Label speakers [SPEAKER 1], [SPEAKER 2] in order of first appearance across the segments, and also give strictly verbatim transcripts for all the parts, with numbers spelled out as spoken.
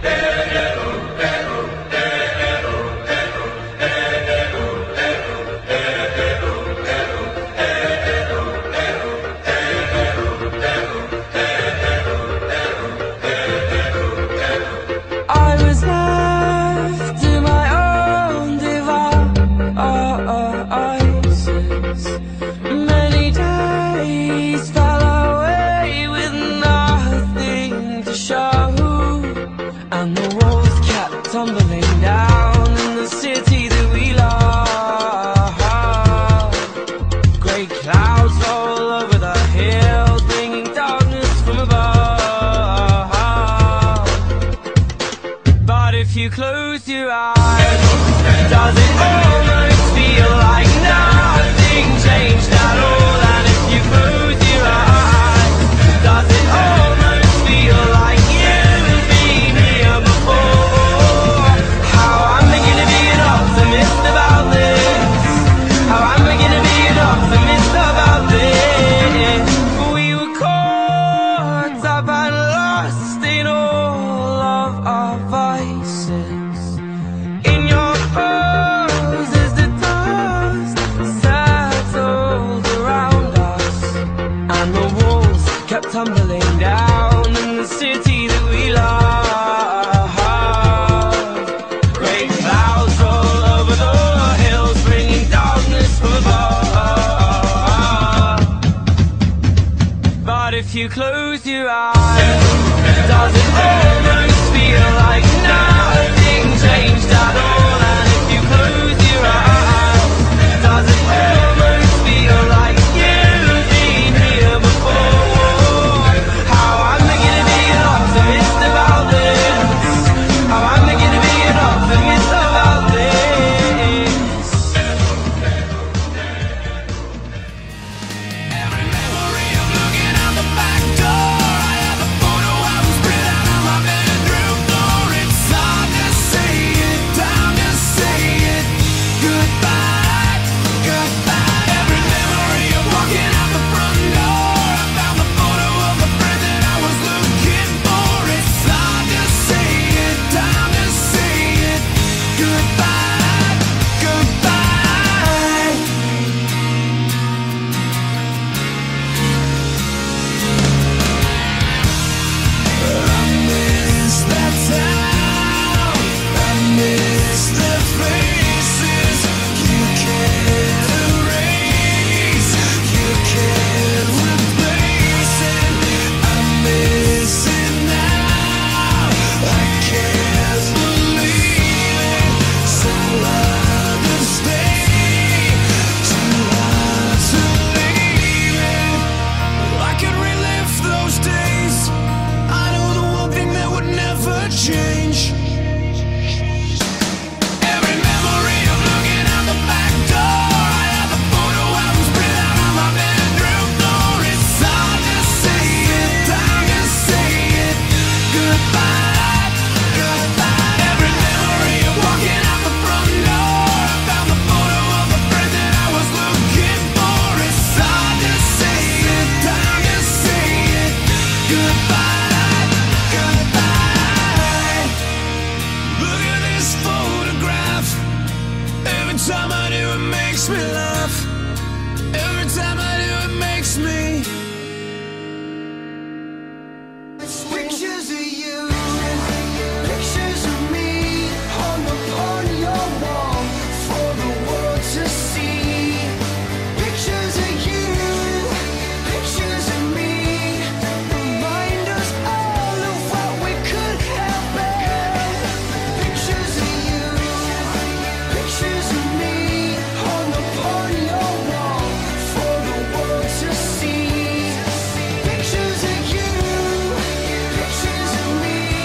[SPEAKER 1] tumbling down in the city that we love. Grey clouds all over the hills, bringing darkness from above. But if you close your eyes, does it almost feel like nothing changed at all? And if you close your eyes, does it almost feel like you've been here before? How am I gonna be an optimist about this? How am I gonna be an optimist about this? We were caught up and lost in all of our vices. In your clothes as the dust settled around us, and the walls kept tumbling down in the city that we love. Great clouds roll over the hills, bringing darkness from above. But if you close your eyes, does it almost feel like nothing changed at all? And if you close your eyes, does it almost feel like you've been here before? How am I gonna be an optimist about this? How am I gonna be an optimist about this?
[SPEAKER 2] Every memory of looking out the back door, I have a photo I was spread out on my bedroom floor. It's hard to say it, time to say it, goodbye, goodbye. Every memory of walking out the front door, I found the photo of the friend that I was looking for. It's hard to say it, time to say it, goodbye, goodbye. I miss that town, I miss the faces you can't erase, you can't replace it. I miss it now, I can't believe it. So hard to stay, too hard to leave it. I could relive those days. I know the one thing that would never change. Every memory of looking out the back door, I have a photo I was spread out on my bedroom floor. It's hard to say it, time to say it, goodbye, goodbye. Every memory of walking out the front door, I found the photo of the friend that I was looking for. It's hard to say it, time to say it, goodbye, goodbye. Look at this photograph. Every time I do it makes me laugh. Every time I do it makes me. Pictures of you, pictures of me, hung upon your wall for the world to see. Pictures of you, pictures of me, remind us all of what we could have been. Pictures of you, pictures of me, hung upon your wall for the world to see. Pictures of you, pictures of me.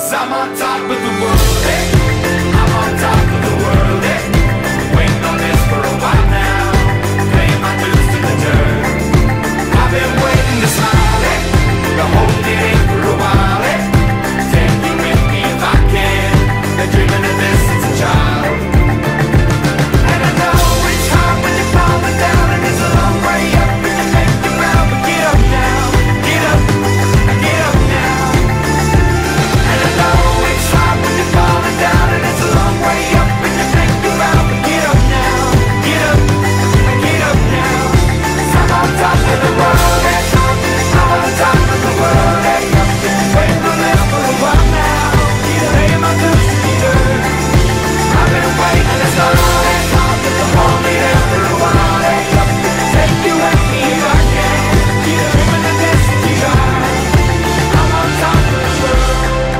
[SPEAKER 2] 'cause I'm on top of the world, hey. I'm on top of the world, hey. Waiting on this for a while now, paying my dues to the dirt. I've been waiting to smile, hey, to hold it in for a while, hey. Take you with me if I can, been dreaming of this since a child. And I know it's hard when you're falling down, and it's a long way up, and you make you round, but get up now, get up, get up now. And I know it's hard when you're falling down, and it's a long way up, and you make you round, but get up now, get up, get up now. 'Cause I'm on top of the world, hey. I'm on top of the world, hey. Waiting for this for a while now, paying my dues to the earth. I've been waiting to start all that talk, to hold me there for a while, hey. Take you with me if I can, dreaming of this to the earth. I'm on top of the world.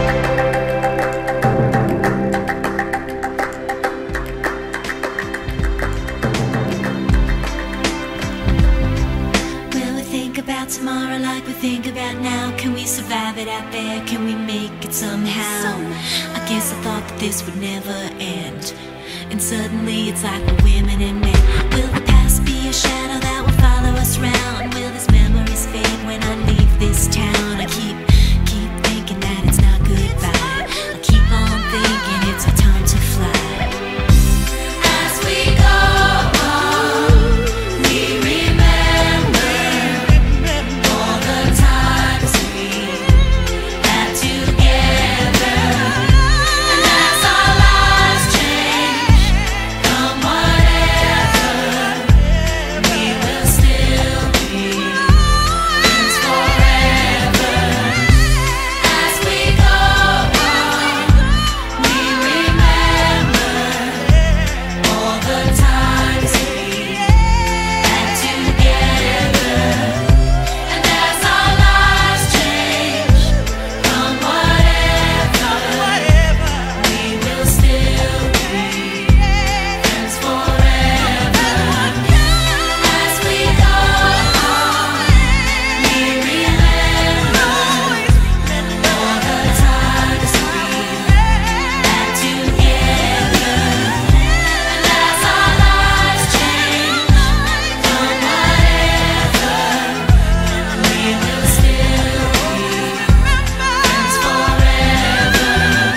[SPEAKER 3] Will we think about tomorrow like we think about now? Can we survive it out there? Can we make it somehow? I guess I thought that this would never end, and suddenly it's like we're women and men. Will the past be a shadow that will follow us round? Will these memories fade when I leave this town? I keep, keep thinking that it's not goodbye. I keep on thinking it's our time to fly. As we go on, we remember all the times we had together. And as our lives change, come whatever, we will still be friends forever. As we go on, we remember all the times we had together. And as our lives change, come whatever, we will still be friends forever. As we go on, we remember all the times we had together. And as our lives change, come whatever, we will still be friends forever.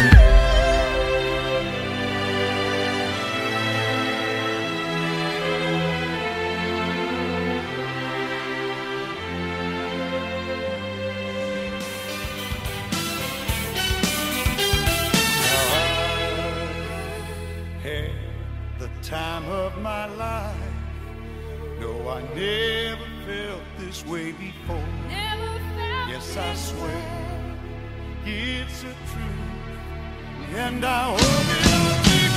[SPEAKER 4] Had the time of my life. No, I never felt this way before. Yes, I swear it's a truth, and I hope it will be